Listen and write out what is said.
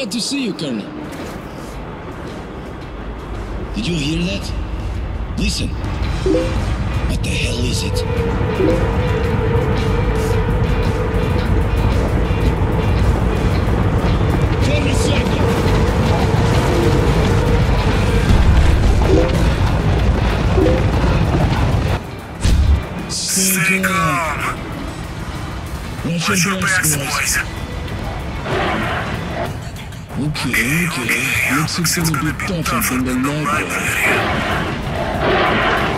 Glad to see you, Colonel. Did you hear that? Listen. What the hell is it? Stay calm. What's your best, boys? Okay. Looks like it's gonna be tougher than the library.